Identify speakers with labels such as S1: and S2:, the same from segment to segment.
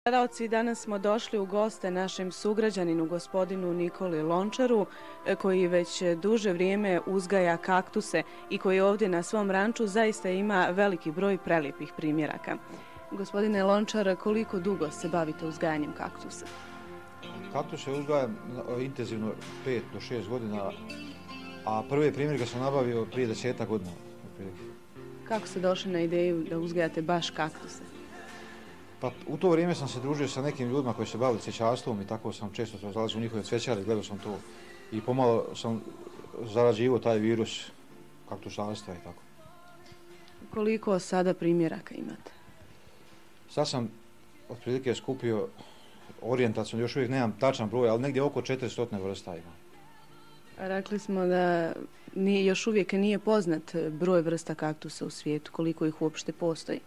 S1: Gledalci, danas smo došli u goste našem sugrađaninu, gospodinu Nikoli Lončaru, koji već duže vrijeme uzgaja kaktuse i koji ovdje na svom ranču zaista ima veliki broj prelijepih primjeraka. Gospodine Lončar, koliko dugo se bavite uzgajanjem kaktusa?
S2: Kaktuse uzgajam intenzivno 5 do 6 godina, a prve primjerke sam nabavio prije 10 godina.
S1: Kako ste došli na ideju da uzgajate baš kaktuse?
S2: Pa u to vrijeme sam se družio sa nekim ljudima koji se bavili cvećarstvom i tako sam često zalazio u njihove cvećare, gledao sam to i pomalo sam zarađivao taj virus kaktusarstva i tako.
S1: Koliko sada primjeraka imate?
S2: Sad sam otprilike skupio orijentacijno, još uvijek nemam tačan broj, ali negdje oko 400 vrsta ima.
S1: Rekli smo da još uvijek nije poznat broj vrsta kaktusa u svijetu, koliko ih uopšte postoji.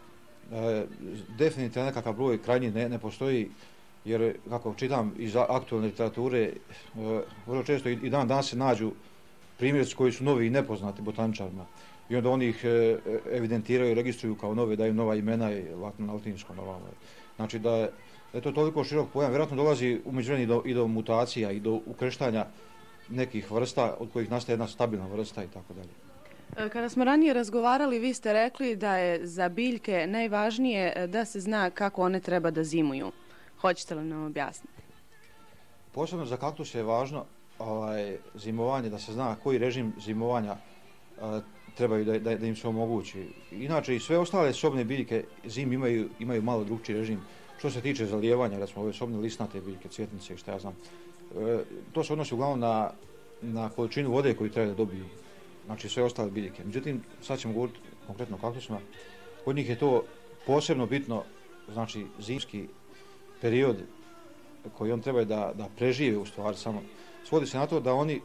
S2: Definitivno nekakav broj krajnji ne postoji, jer kako čitam iz aktualne literature, vrlo često i dan danas se nađu primjerci koji su novi i nepoznati botaničarima. I onda oni ih evidentiraju, registruju kao nove, daju nova imena i na latinskom. Znači da je to toliko širok pojam, vjerojatno dolazi u međuvremenu i do mutacija i do ukrštanja nekih vrsta od kojih nastaje jedna stabilna vrsta i tako dalje.
S1: Kada smo ranije razgovarali, vi ste rekli da je za biljke najvažnije da se zna kako one treba da zimuju. Hoćete li nam objasniti?
S2: Posebno za kaktuse je važno zimovanje, da se zna koji režim zimovanja trebaju da im se omogući. Inače i sve ostale sobne biljke zim imaju malo drugčiji režim. Što se tiče zalijevanja, recimo ove sobne lisnate biljke, cvjetnice i šta ja znam, to se odnosi uglavnom na količinu vode koju treba da dobiju. Znači sve ostale biljke. Međutim, sad ćemo govoriti konkretno o kaktusima. Kod njih je to posebno bitno, znači zimski period koji on treba da prežive u stvari samo. Svodi se na to da oni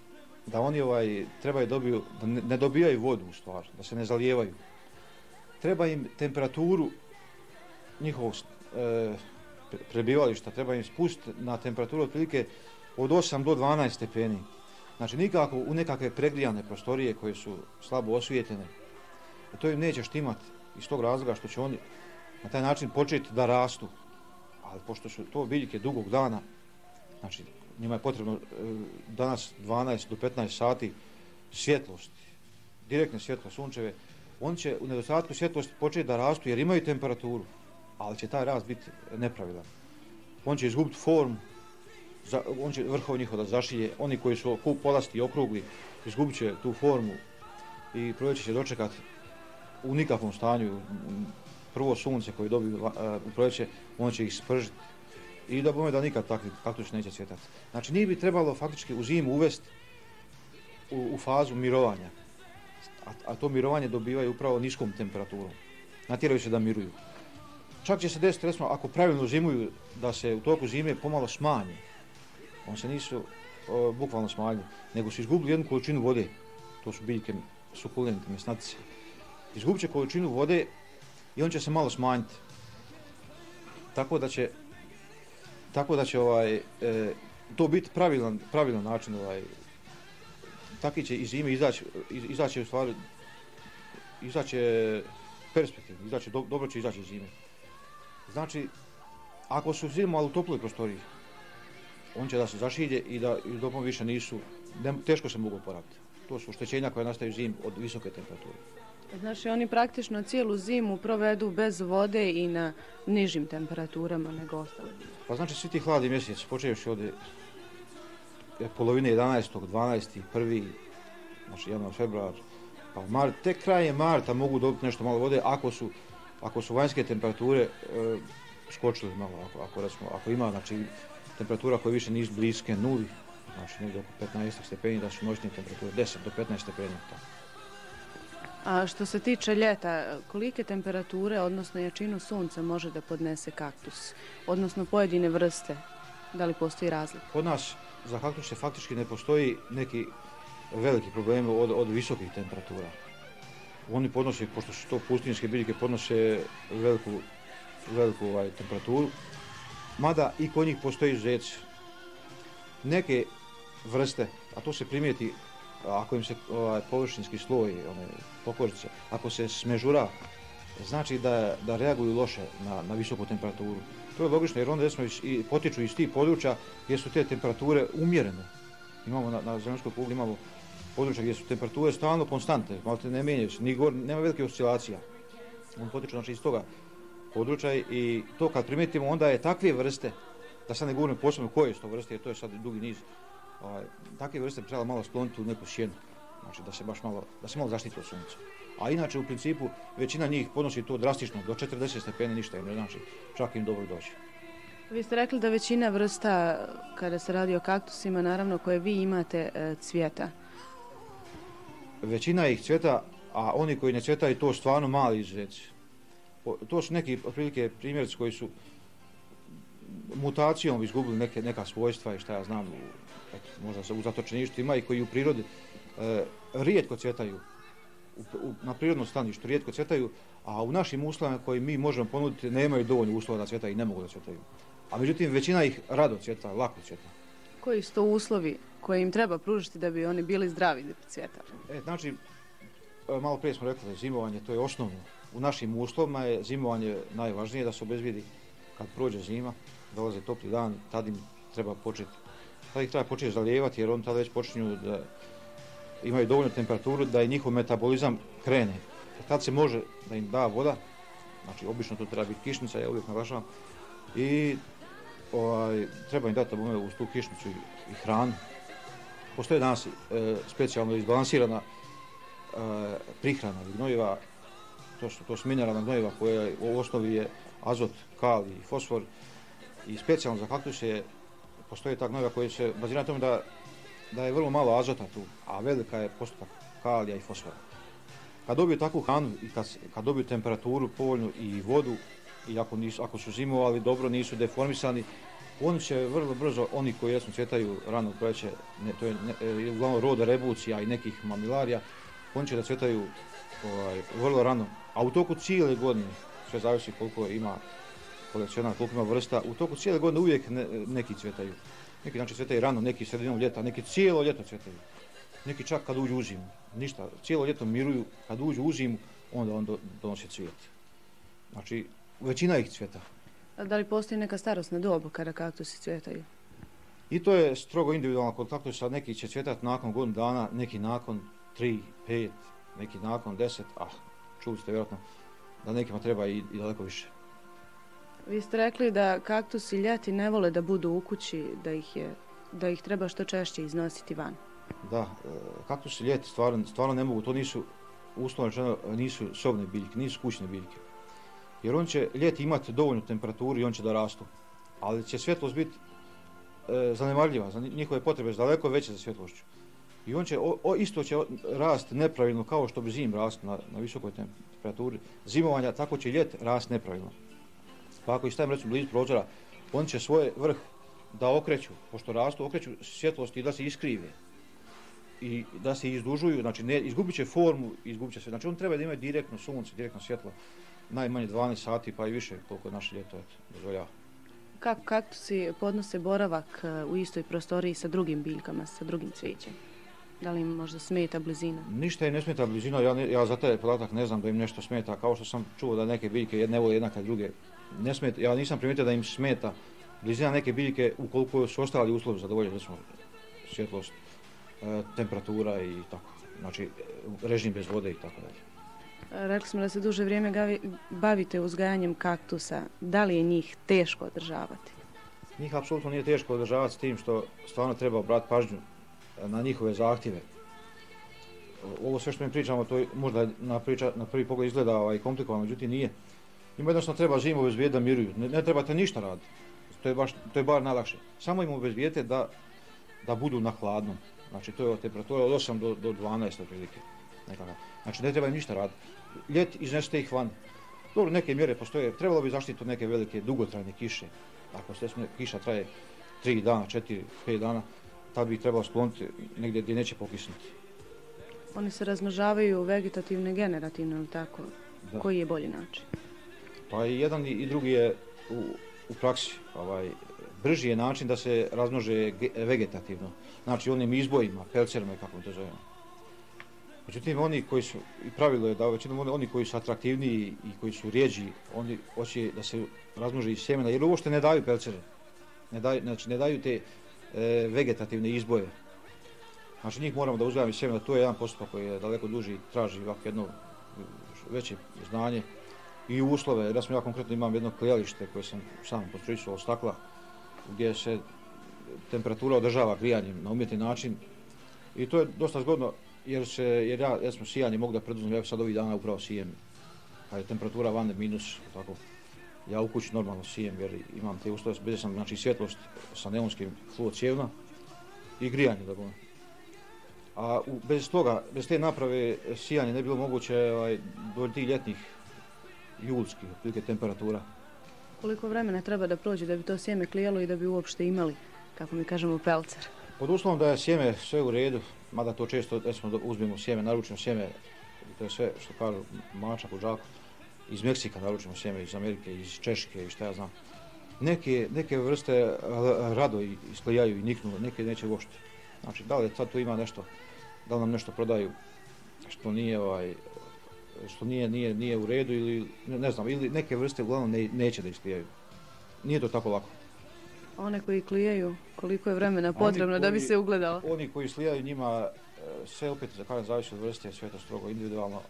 S2: trebaju da ne dobijaju vodu u stvari, da se ne zalijevaju. Treba im temperaturu njihovog prebivališta, treba im spustiti na temperaturu otprilike od 8 do 12 stepeni. Znači nikako u nekakve pregrijane prostorije koje su slabo osvijetljene. To im neće štimati iz tog razloga što će oni na taj način početi da rastu. Ali pošto su to biljke dugog dana, znači njima je potrebno danas 12 do 15 sati svjetlosti, direktne svjetlo sunčeve, oni će u nedostatku svjetlosti početi da rastu jer imaju temperaturu, ali će taj rast biti nepravilan. On će izgubiti formu, on će vrhov njihov da zašilje, oni koji su polasti i okrugli izgubit će tu formu i proljeće će dočekati u nikakvom stanju. Prvo sunce koje dobiju u proljeće, on će ih spržiti i da bome da nikad takvi kaktusi neće cvjetati. Znači nije bi trebalo faktički u zimu uvesti u fazu mirovanja, a to mirovanje dobivaju upravo niskom temperaturom. Natjeraju se da miruju. Čak će se desiti, recimo, ako pravilno zimuju, da se u toku zime pomalo smanje. On se nisu bukvalno smanjili, nego su izgubili jednu količinu vode. To su biljke sukulente, mesnatice. Izgubit će količinu vode i on će se malo smanjiti. Tako da će to biti pravilan način. Taki će iz zime izaći u stvari, perspektivno, dobro će izaći iz zime. Znači, ako su zimu u toploj prostoriji, on će da se zašilje i da dopom više teško se mogu oporaviti. To su oštećenja koja nastaju zim od visoke temperature.
S1: Znači oni praktično cijelu zimu provedu bez vode i na nižim temperaturama nego ostale?
S2: Pa znači svi ti hladni mjeseci, počevši od polovine 11., 12., 1., znači januar, februar, pa mart, tek krajem marta mogu dobiti nešto malo vode ako su vanjske temperature skočile malo, ako ima znači temperatura koja više nisu bliske nuli, znači negdje oko 15 stepeni, da su noćne temperature 10 do 15 stepeni.
S1: A što se tiče ljeta, kolike temperature, odnosno jačinu sunca može da podnese kaktus, odnosno pojedine vrste? Da li postoji razlika?
S2: Kod nas za kaktuse faktički ne postoji neki veliki problemi od visokih temperatura. Oni podnose, pošto su to pustinjske biljke, podnose veliku temperaturu, mada i kod njih postoji izuzeci. Neke vrste, a to se primijeti ako im se površinski sloj, pokožnice, ako se smežura znači da reaguju loše na visoku temperaturu. To je logično jer onda recimo i potiču iz tih područja gdje su te temperature umjerene. Imamo na zemaljskoj kugli imamo područja gdje su temperature stalno konstantne, malo te ne mijenjaju se, nema velike oscilacija. On potiču znači iz toga područja i to kad primijetimo onda je takve vrste, da sad ne govorim posebno koje su to vrste jer to je sad dugi niz, takve vrste bi trebalo malo skloniti u neku sjenu, znači da se malo zaštiti od sunca. A inače u principu većina njih podnosi to drastično, do 40 stepeni ništa im ne znači, čak im dobro doći.
S1: Vi ste rekli da većina vrsta, kada se radi o kaktusima, naravno koje vi imate, cvjeta.
S2: Većina ih cvjeta, a oni koji ne cvjetaju to stvarno mali izuzeci. To su neki otprilike primjerci koji su mutacijom izgubili neka svojstva i šta ja znam, možda se u zatočeništu ima i koji u prirodi rijetko cvjetaju. Na prirodnom staništu rijetko cvjetaju, a u našim uslovima koji mi možemo ponuditi nemaju dovoljno uslova da cvjetaju i ne mogu da cvjetaju. A međutim većina ih rado cvjeta, lako cvjeta.
S1: Koji su to uslovi koje im treba pružiti da bi oni bili zdravi da cvjetaju?
S2: Znači, malo prije smo rekli da zimovanje to je osnovno. U našim uslovima je zimovanje najvažnije da se obezbijedi kad prođe zima, dolaze topli dan, tad im treba početi. Tad ih treba početi zalijevati jer oni tada već počinju da imaju dovoljnu temperaturu da i njihov metabolizam krene. Tad se može da im da voda, znači obično to treba biti kišnica, ja uvijek naglašavam, i treba im dati uz tu kišnicu i hranu. Postoje danas specijalno izbalansirana prihrana gnojiva, to su mineralna gnojiva koja u osnovi je azot, kalij i fosfor i specijalno za kaktuse postoje ta gnojiva koja se bazira na tome da je vrlo malo azota tu, a velika je postotak kalija i fosfora. Kad dobiju takvu hranu i kad dobiju temperaturu povoljnu i vodu i ako su zimovali dobro, nisu deformisani, oni će vrlo brzo, oni koji jesno cvjetaju rano proljeće, to je uglavnom roda rebucija i nekih mamilarija, oni će da cvjetaju vrlo rano, a u toku cijele godine, sve zavisi koliko ima kolekcionar, koliko ima vrsta, u toku cijele godine uvijek neki cvjetaju. Neki znači cvjetaju rano, neki sredinom ljeta, neki cijelo ljeto cvjetaju. Neki čak kad uđu u zimu. Ništa, cijelo ljeto miruju, kad uđu u zimu, onda on donosi cvijet. Znači, većina ih cvjeta.
S1: A da li postoji neka starosna dob kada kaktusi cvjetaju?
S2: I to je strogo individualno kod kaktusa, neki će cvjetati nakon godinu dana, neki nakon 3, 5, neki nakon 10, čuli ste vjerojatno da nekima treba i daleko više.
S1: Vi ste rekli da kaktusi ljeti ne vole da budu u kući, da ih treba što češće iznositi van.
S2: Da, kaktusi ljeti stvarno ne mogu, to nisu, uslovno rečeno, nisu sobne biljke, nisu kućne biljke. Jer on će ljeti imati dovoljnu temperaturu i on će da rastu. Ali će svjetlost biti zanemarljiva, za njihove potrebe daleko veće za svjetlošću. I on će, isto će rasti nepravilno kao što bi zim rasti na visokoj temperaturi zimovanja, tako će ljet rasti nepravilno. Pa ako ih stavim recimo blizu prozora, oni će svoj vrh da okreću, pošto rastu, okreću svjetlosti i da se iskrive. I da se izdužuju, znači izgubit će formu, izgubit će sve. Znači on treba da ima direktno sunce, direktno svjetlo, najmanje 12 sati pa i više koliko naše ljeto dozvoljava.
S1: Kako kaktusi podnose boravak u istoj prostoriji sa drugim biljkama, sa drugim cvijećem? Da li im možda smeta blizina?
S2: Ništa im ne smeta blizina, ja za taj podatak ne znam da im nešto smeta, kao što sam čuo da neke biljke ne vole jednaka druge. Ne smeta, ja nisam primijetio da im smeta blizina neke biljke ukoliko su ostali uslovi zadovoljeni, recimo svjetlost, temperatura i tako, znači režim bez vode i tako dalje.
S1: Rekli smo da se duže vrijeme bavite uzgajanjem kaktusa. Da li je njih teško održavati?
S2: Njih apsolutno nije teško održavati s tim što stvarno treba obratiti pažnju na njihove zahtjeve. Ovo sve što mi pričamo, to možda na prvi pogled izgleda komplikovano, međutim nije. Njima jednostavno treba zimu obezbijeti da miruju, ne trebate ništa raditi, to je bar najlakše. Samo im obezbijete da budu na hladnom, znači to je temperatura od 8 do 12 otprilike. Znači ne treba im ništa raditi. Ljet iznesete ih van. Dobro, neke mjere postoje, trebalo bi zaštiti od neke velike dugotrajne kiše. Ako kiša traje 3 dana, 4, 5 dana, tad bi ih trebalo skloniti negdje gdje neće pokisnuti.
S1: Oni se razmnožavaju vegetativno i generativno, ili tako? Da. Koji je bolji način?
S2: Pa i jedan i drugi je u praksi. Brži je način da se razmnože vegetativno. Znači onim izbojima, pelcerima, kako to zovemo. Međutim, oni koji su, i pravilo je da većinom oni koji su atraktivniji i koji su rijeđi, oni hoće da se razmnože iz sjemena, jer uopšte ne daju pelcere. Znači, ne daju te vegetativne izboje. Znači, njih moramo da uzgajamo iz sjemena, to je jedan postupak koji je daleko duži, traži ovako jedno veće znanje i uslove. Jer ja konkretno imam jedno klijalište koje sam sam konstruisao od stakla, gdje se temperatura održava grijanjem na umjetni način i to je dosta zgodno jer ja smo sijanje mogu da preduzmem, ja sad ovih dana upravo sijem, pa je temperatura vane minus, tako. Ja u kući normalno sijem jer imam te uslove, bez sam znači svjetlost sa neonskim fluocijevna i grijanje da govorim. A bez toga, bez te naprave sijanje ne bilo moguće do tih ljetnih julskih otprilike temperatura.
S1: Koliko vremena treba da prođe da bi to sjeme klijalo i da bi uopšte imali, kako mi kažemo, pelcer?
S2: Pod uslovom da je sjeme sve u redu, mada to često uzmemo sjeme, naručimo sjeme, to je sve što kažu mačak u džaku, iz Meksika naručimo sjeme, iz Amerike, iz Češke i šta ja znam. Neke vrste rado isklijaju i niknu, neke neće uopšte. Znači, da li sad tu ima nešto, da li nam nešto prodaju što nije u redu ili ne znam, ili neke vrste uglavnom neće da isklijaju. Nije to tako lako.
S1: One koji klijaju, koliko je vremena potrebno da bi se ugledalo?
S2: Oni koji slijaju njima, sve opet zavisi od vrste, sve to strogo individualno,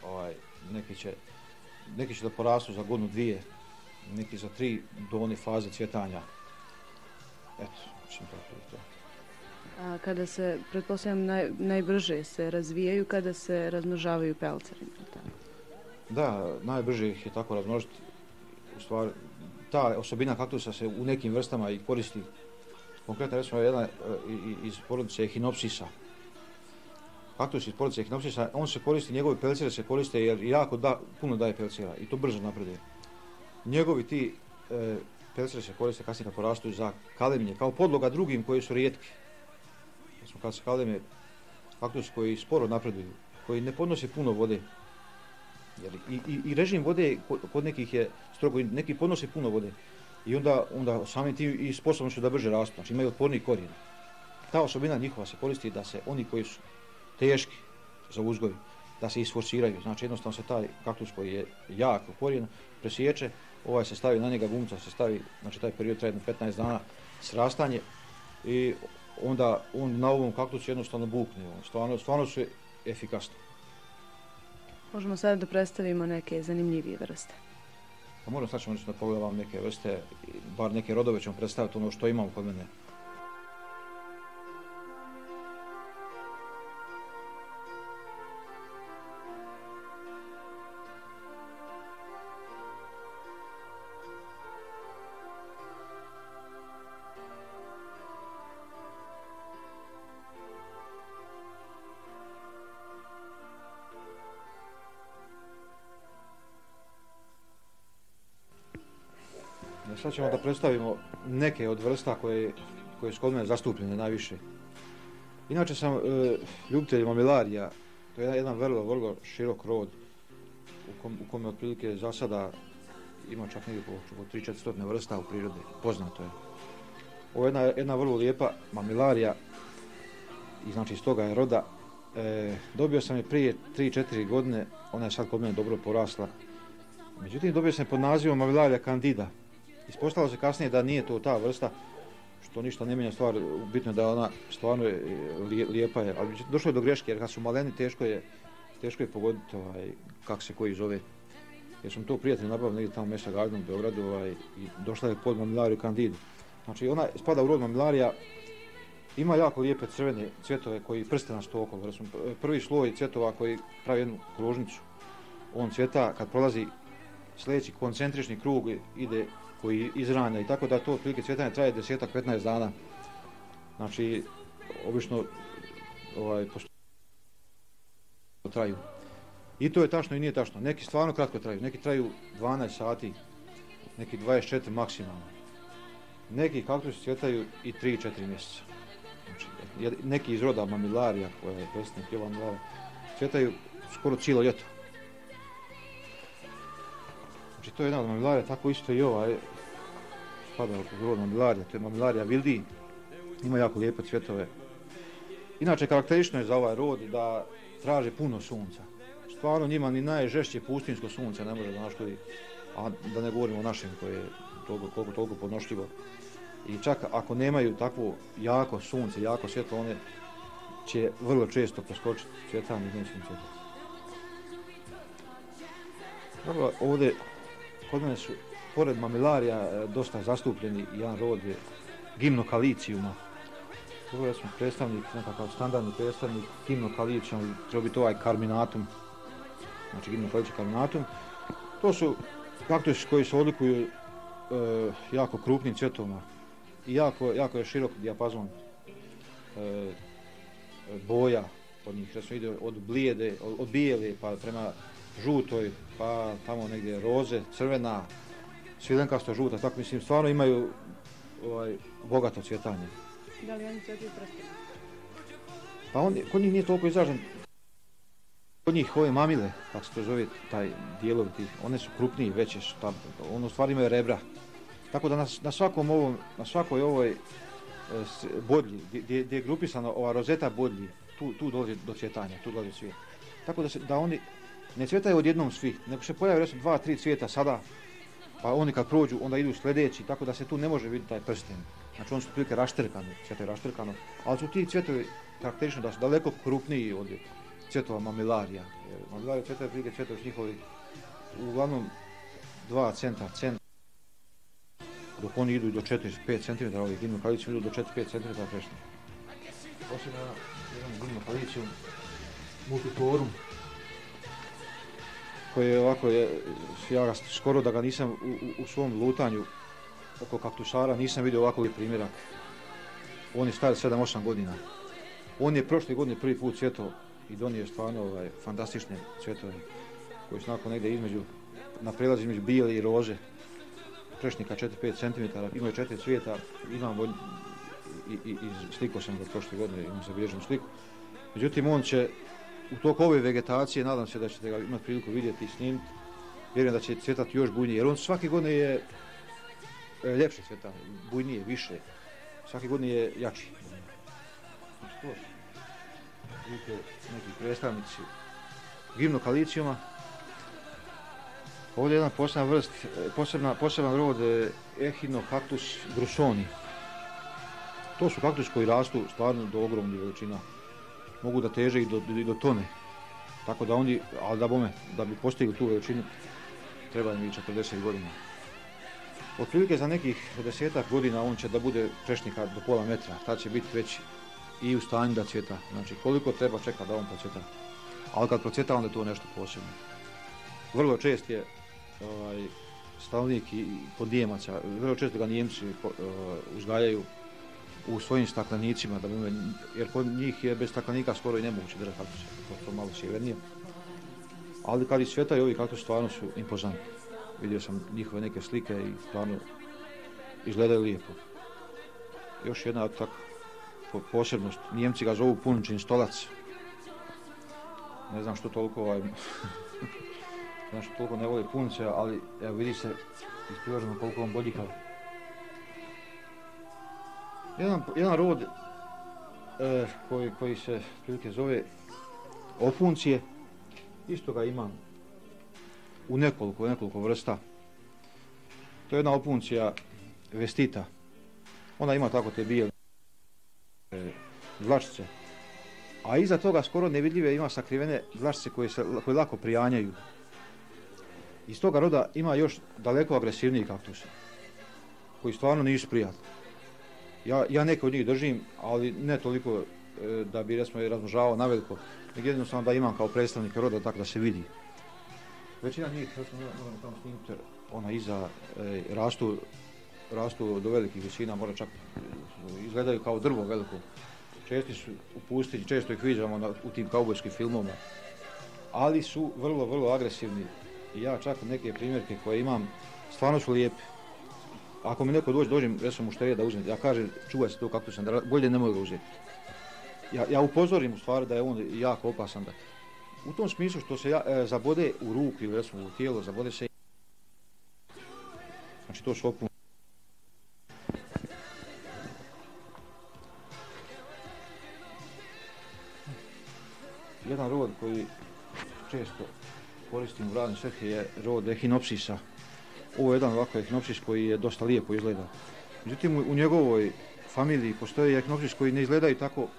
S2: neki će da porastu za godinu, dvije, neki za 3 do one faze cvjetanja. Eto, mislim tako je to.
S1: A kada se, pretpostavljam, najbrže se razvijaju kada se razmnožavaju pelcerima?
S2: Da, najbrže ih je tako razmnožiti. U stvari, ta osobina kaktusa se u nekim vrstama i koristi. Konkretno, recimo, jedna iz porodice Echinopsisa. Kaktus iz porodice Echinopsisa, on se koristi, njegovi pelcere se koriste jer jako puno daje pelcera i to brzo napreduje. Njegovi ti pelcere se koriste kasnije kad porastu za kalemlje, kao podloga drugim koji su rijetki. Kad se kaleme kaktus koji sporo napreduju, koji ne podnose puno vode. Jer i režim vode kod nekih je strogo, neki podnose puno vode. I onda sami ti i sposobni su da brže rastu, znači imaju otporniji korijen. Ta osobina njihova se koristi da se oni koji su teški za uzgoj, da se isforsiraju. Znači jednostavno se taj kaktus koji je jak korijen presječe, se stavi na njega gumca, se stavi, znači taj period traje 15 dana srastanje i onda on na ovom kaktusu jednostavno bukne, stvarno su efikasni.
S1: Možemo sada da predstavimo neke zanimljivije vrste.
S2: Pa moram sad ćemo da pogledam neke vrste, bar neke rodove ćemo predstaviti ono što imamo kod mene. Sad ćemo da predstavimo neke od vrsta koje su kod mene zastupljene najviše. Inače sam ljubitelj mamilarija, to je jedan vrlo širok rod u kome otprilike za sada ima čak negdje oko 300-400 vrsta u prirodi, poznato je. Ovo je jedna vrlo lijepa mamilarija i znači iz toga je roda. Dobio sam je prije 3-4 godine, ona je sad kod mene dobro porasla. Međutim, dobio sam je pod nazivom Mamilarija candida. Ispostavilo se kasnije da nije to ta vrsta, što ništa ne mijenja stvar, bitno je da ona stvarno lijepa je, ali došlo je do greške jer kad su maleni teško je pogoditi kako se koji zove. Jer sam to prijatelj nabavio negdje tamo mjesta Gardenu u Beogradu i došla je pod Mamilariju candidu. Znači ona spada u rod Mamilarija, ima jako lijepe crvene cvjetove koji prstenasto okolo. Prvi sloj cvjetova koji pravi jednu kružnicu, on cvjeta kad prolazi sljedeći koncentrični krug ide koji izranja i tako da to otprilike cvjetanje traje 10-15 dana. Znači, obično traju. I to je tačno i nije tačno. Neki stvarno kratko traju, neki traju 12 sati, neki 24 maksimalno. Neki kaktusi cvjetaju i 3-4 mjeseca. Znači, neki iz roda Mamilarija, koja je predstavnik Jovan Mamilarija, cvjetaju skoro cijelo ljeto. Znači to je jedna od Mamilarija, tako isto i spada u rod Mamilarija, to je Mamilarija vildi, ima jako lijepe cvjetove. Inače, karakteristično je za ovaj rod da traže puno sunca. Stvarno njima ni najžešće pustinsko sunce ne može da našturi, a da ne govorimo o našem koje je koliko toliko podnošljivo. I čak ako nemaju takvo jako sunce, jako svjetlo, one će vrlo često preskočiti cvjetanje i neće im cvjetati. Dobro, ovdje kod mene su, pored mamilarija, dosta zastupljeni jedan rod je gimnokalicijuma. Ovo je predstavnik, nekakav standardni predstavnik gimnokalicijuma, treba biti ovaj karminatum, znači gimnokalicijum karminatum. To su kaktusi koji se odlikuju jako krupnim cvjetovima i jako je širok dijapazon boja od njih, recimo ide od blijede, od bijele pa prema žutoj, pa tamo negdje roze, crvena, svilenkasto žuta, tako mislim, stvarno imaju bogato cvjetanje.
S1: Da li oni cvjetaju prstima?
S2: Pa kod njih nije toliko izražen. Kod njih ove mamile, kako se to zove, taj dijelovi, one su krupnije, veće su, ono u stvari imaju rebra. Tako da na svakoj ovoj bodlji, gdje je grupisana ova rozeta bodlji, tu dolazi do cvjetanja, tu dolazi cvijet. Tako da oni ne cvjetaju odjednom svi, nego se pojave recimo 2-3 cvijeta sada, pa oni kad prođu onda idu sljedeći, tako da se tu ne može vidjeti taj prsten. Znači oni su prilike raštrkani, cvjetaju raštrkano, ali su ti cvjetovi karakterično da su daleko krupniji od cvjetova mamilarija. Mamilarija cvjetaju prilike cvjetovi s njihovi uglavnom 2 cm, dok oni idu do 4-5 cm, ovi gimnokalicijum idu do 4-5 cm prešni. Osim jedan gimnokalicijum multiflorum, koji je ovako, ja skoro da ga nisam u svom lutanju oko kaktusara nisam vidio ovakvog primjerak. On je star 7-8 godina. On je prošle godine prvi put cvjetao i donio stvarno fantastične cvjetove koji su nakon negdje na prelazu između bijele i rože. Prešnika 4-5 cm, imaju 4 cvijeta, imam i slikao sam ga prošle godine, imam zabilježenu sliku. Međutim, on će u toku ove vegetacije, nadam se da ćete ga imati priliku vidjeti i snimiti, vjerujem da će cvjetati još bujnije, jer on svake godine je ljepše cvjeta, bujnije, više, svake godine je jači. Znači to su vidite neki predstavnici gimnokalicijuma. Ovdje je jedan poseban rod Echinocactus grusoni. To su kaktusi koji rastu stvarno do ogromnih veličina. Mogu da teže i do tone. Tako da oni, ali da bi postigli tu veličinu, treba im i 40 godina. Otprilike za nekih 10 godina on će da bude prešnika do pola metra, tad će biti već i u stanju da cvjeta. Znači koliko treba čekati da on procvjeta. Ali kad procvjeta onda je to nešto posebno. Vrlo čest je stanovnik i kod Nijemaca, vrlo često ga Nijemci uzgajaju u svojim staklenicima, jer kod njih je bez staklenika skoro i nemoguće držati kaktuse, to malo sjevernije. Ali kad iscvjetaju ovi kaktusi stvarno su impozantni. Vidio sam njihove neke slike i stvarno izgledaju lijepo. Još jedna tak posebnost, Nijemci ga zovu punčin stolac. Ne znam što toliko znači toliko ne voli punce, ali evo vidi se iz priloženog koliko on bodljikav. Jedan rod koji se prilike zove opuncije, isto ga imam u nekoliko vrsta. To je jedna opuncija vestita. Ona ima tako te bijele dlačice. A iza toga skoro nevidljive ima sakrivene dlačice koje lako prijanjaju. Iz toga roda ima još daleko agresivniji kaktusa, koji stvarno nisu prijatni. Ja neke od njih držim, ali ne toliko da bi razmnožavao naveliko, nego jednostavno da imam kao predstavnik roda tako da se vidi. Većina njih, moramo tamo snimiti, ona iza rastu do velikih visina, možda čak izgledaju kao drvo veliko. Česti su u pustinji, često ih viđamo u tim kaubojskim filmovima, ali su vrlo agresivni. I ja čak neke primjerke koje imam, stvarno su lijepi. Ako mi neko dođem, recimo mušterija da uzme, ja kažem čuvaj se to kaktusa, bolje nemoj ga uzeti. Ja upozorim u stvari da je on jako opasan. U tom smislu što se zabode u ruku ili recimo u tijelo, zabode se. Znači to su opuncije. jedan rod koji često koristim u radne svrhe je rod Echinopsisa. Ovo je jedan ovakav Echinopsis koji je dosta lijepo izgleda. Međutim, u njegovoj familiji postoji Echinopsis koji ne izgledaju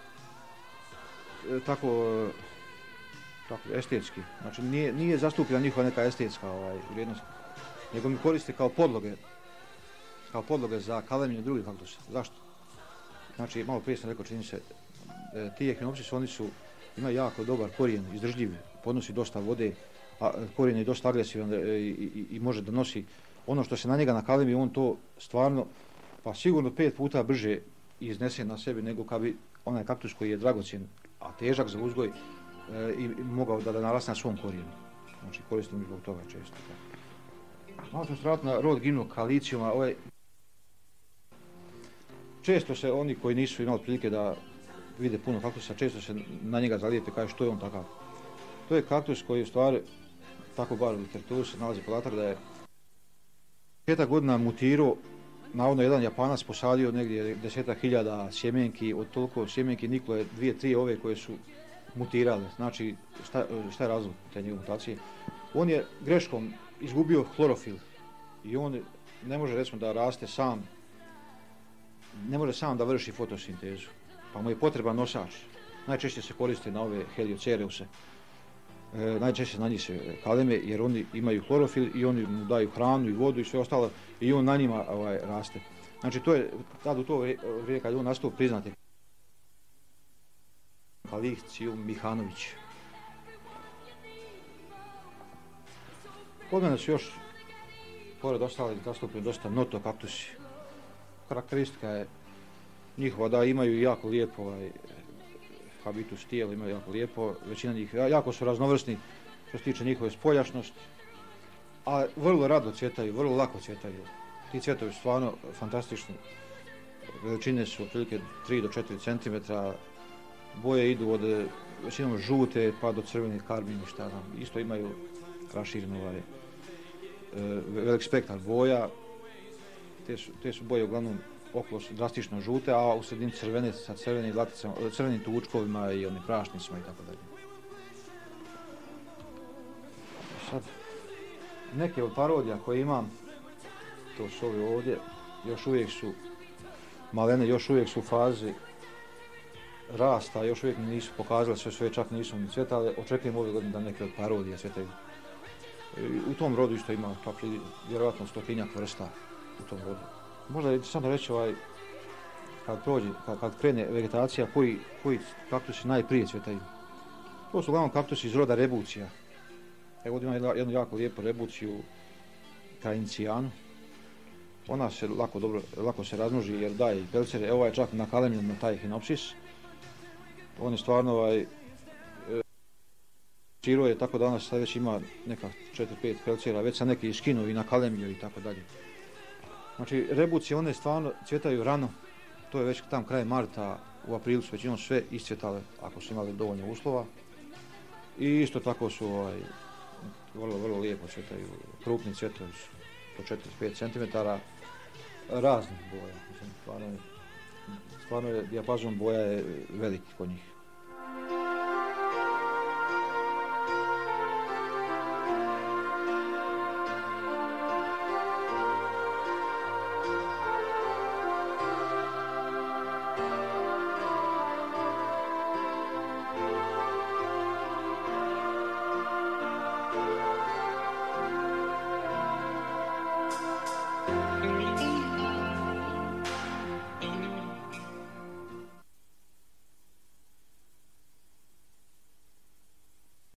S2: tako estetski. Znači nije zastupljena njihova neka estetska vrijednost, nego mi koriste kao podloge za kalemljenje drugih kaktusa. Zašto? Znači, malo prije sam rekao, čini se, ti Echinopsis, imaju jako dobar korijen, izdržljiv, podnosi dosta vode, a korijen je dosta agresivan i može da nosi ono što se na njega nakalemi, on to stvarno, pa sigurno 5 puta brže iznese na sebi nego kad bi onaj kaktus koji je dragocjen, a težak za uzgoj, i mogao da narasne na svom korijenu. Znači, koristim zbog toga često. Malo sam stvarati na rod Gymnocalciuma. Često se oni koji nisu imali prilike da vide puno kaktusa, često se na njega zalijepe, kaže što je on takav. To je kaktus koji u stvari, tako bar u literaturi se nalazi podatak da je 5 godina mutirao, navodno jedan Japanac posadio negdje 10.000 sjemenki, od toliko sjemenki niklo je 2-3 ove koje su mutirale. Znači, šta je razlog te njegove mutacije? On je greškom izgubio klorofil i on ne može, recimo, da raste sam, ne može sam da vrši fotosintezu, pa mu je potreban nosač. Najčešće se koriste na ove Heliocereuse. Najčešće na njih se kaleme jer oni imaju klorofil i oni mu daju hranu i vodu i sve ostalo i on na njima raste. Znači, to je tad u to vrijeme kad je on nastao priznati Gymnocalcium Mihanović. Kod mene su još, pored ostalih, zastupljeni dosta notokaktusi. Karakteristika je njihova da imaju jako lijepo habitus tijela, imaju jako lijepo, većina njih jako su raznovrsni što se tiče njihove spoljašnosti, a vrlo rado cvjetaju, vrlo lako cvjetaju. Ti cvjetovi su stvarno fantastični, veličine su otprilike 3 do 4 cm, boje idu od većinom žute pa do crvenih karbini, šta znam, isto imaju raširen velik spektar boja. Te su boje uglavnom okolo su drastično žute, a u sredini crvene sa crvenim laticama, crvenim tučkovima i onim prašnicima i tako dalje. Sad, neke od parodija koje imam, to su ove ovdje, još uvijek su malene, još uvijek su u fazi rasta, još uvijek nisu pokazali sve čak nisu ni cvjetale. Očekujem ove godine da neke od parodija cvjetaju. U tom rodu isto ima vjerojatno 100-tinjak vrsta u tom rodu. Možda je samo reći kad krene vegetacija, koji kaktusi najprije cvjetaju. To su uglavnom kaktusi iz roda Rebucija. Evo ovdje ima jednu jako lijepu Rebuciju Cainicianu. Ona se lako se razmnoži jer daje i pelcere. Evo je čak nakalemljen na taj Echinopsis. On je stvarno širo je tako danas sad već ima neka 4-5 pelcera, već sam neki iskinuo i nakalemio i tako dalje. Znači, Rebucije, one stvarno cvjetaju rano, to je već tam kraj marta, u aprilu su većinom sve iscvjetale ako su imali dovoljno uslova. I isto tako su vrlo lijepo cvjetaju, krupni cvjetovi su po 4-5 cm, raznih boja. Stvarno je dijapazon boja je veliki kod njih.